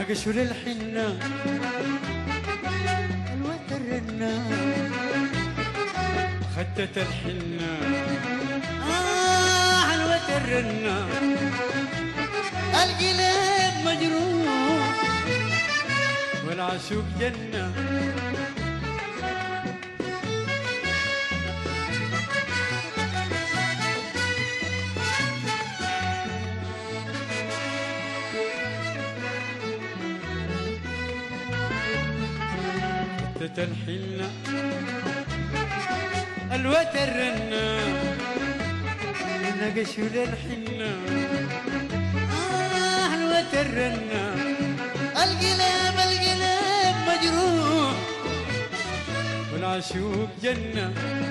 نقش للحنة الوتر النار خدت الحنة الوتر النار القلب مجروح والعشوق جنة الحنة الوتر النار نقش للحنة الوتر النار القلب مجروح والعشوق جنة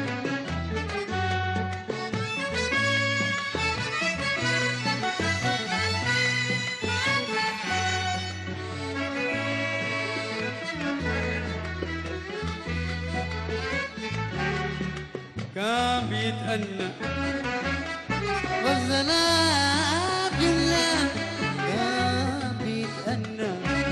كان بيتأنى والظلام جلة كان بيتأنى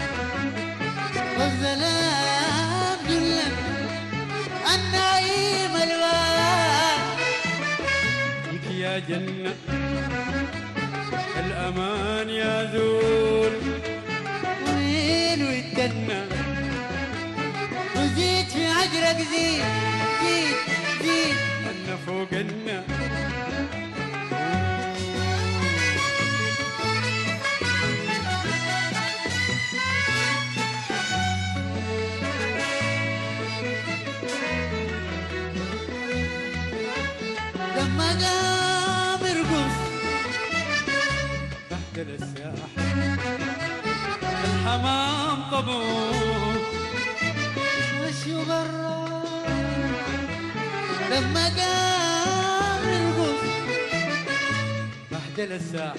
والظلام جلة النعيم الوان لك يا جنة الأمان يا ذول وين ويتدنى وزيد في عجرك زيد أنا فوقنا لما قام يرقص تحت الساحة الحمام طبوخ مشوا برا لما قام يرقص بهدل الساحة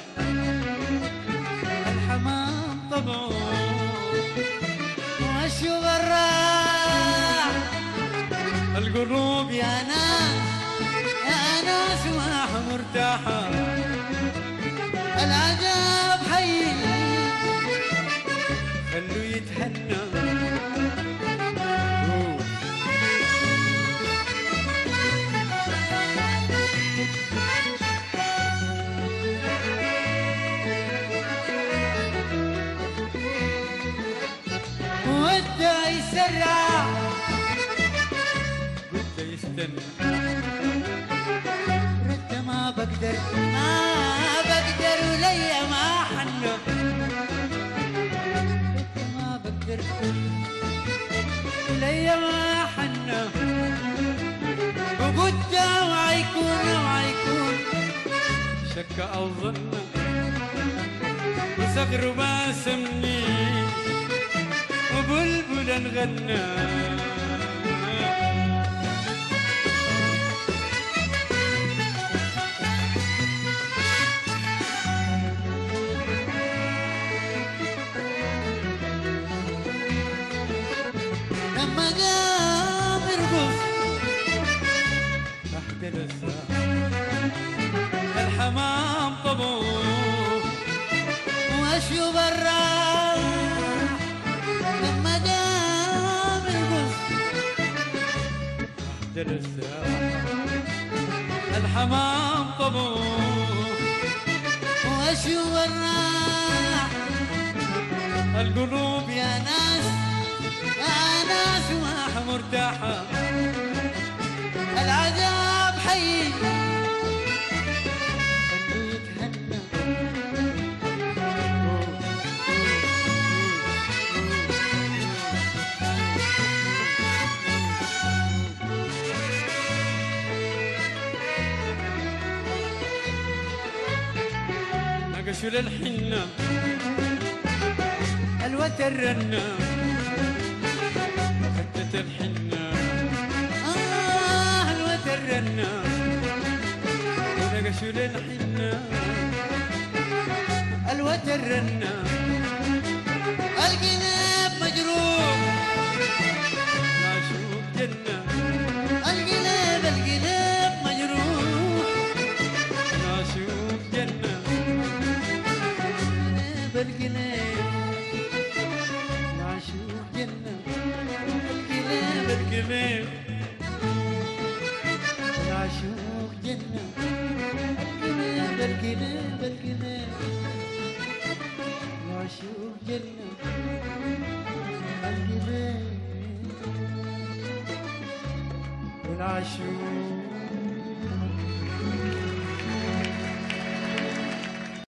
الحمام طبعوه وشو برا القلوب يا ناس ما مرتاحة العذاب حي خلوه يتهنى يسرع قلت يستنى رد ما بقدر وليا ما حنى رد ما بقدر وليا ما حنى وقلت وعيكون شك أو ظن وصغر ما سمني وبلبلا غنى لما قام يرقص تحت الساحة الحمام طبوخ واشيو برا الحمام طبوخ واشيو الراح القلوب يا ناس ما مرتاحة العذاب حي خلوه يتهنى نقشوا للحنة الوتر رنة خدت الحنة الوتر رنة نقشوا للحنة الوتر رنة القلب مجروح العشوق جنة القلب مجروح العشوق جنة بالقلب القلب العشوق جنة القلب القلب القلب العشوق جنة القلب العشوق